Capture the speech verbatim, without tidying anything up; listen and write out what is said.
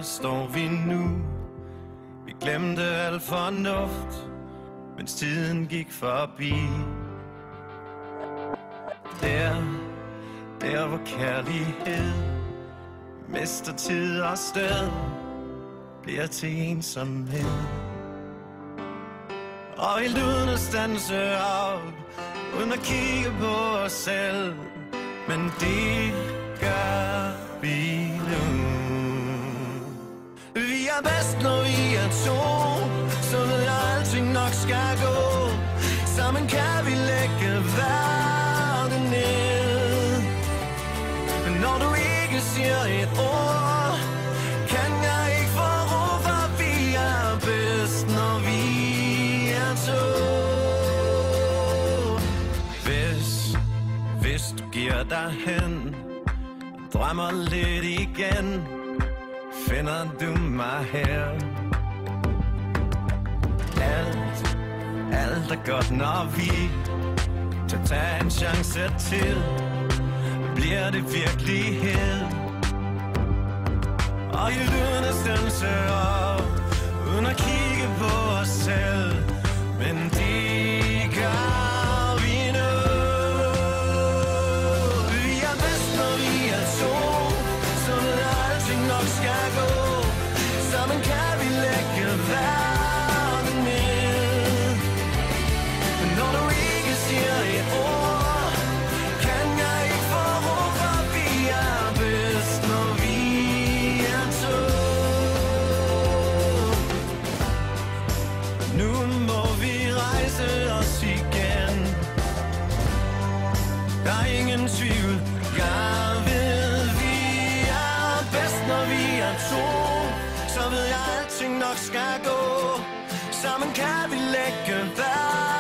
står vi nu. Vi glemte al fornuft, mens tiden gik forbi. Der, der hvor kærlighed mister tid og sted, bliver til ensomhed. Og helt uden at standse op, uden at kigge på os selv, men det gør vi nu. Vi er bedst, når vi er to, så ved jeg, alting nok skal gå. Sammen kan vi lægge verden ned. Men når du ikke siger et ord, kan jeg ikke få ro, for vi er bedst, når vi er to. Hvis, hvis du giver dig hen, drømmer lidt igen, finder du mig her. Alt, alt er godt, når vi tør tage en chance til. Bliver det virkelighed? Og i lyden af stemmelse op, uden at kigge på os selv, men det gør vi nu. Vi er bedst, når vi er to, så ved jeg, alting nok skal gå. Sammen kan vi lægge verden ned. Men når du ikke siger et ord, kan jeg ikke få ro, for vi er bedst, når vi er to. Nu må vi rejse os igen. Der er ingen tvivl, jeg ved, vi er bedst, når vi er to. Så ved jeg, alting nok skal gå. Sammen kan vi lægge verden.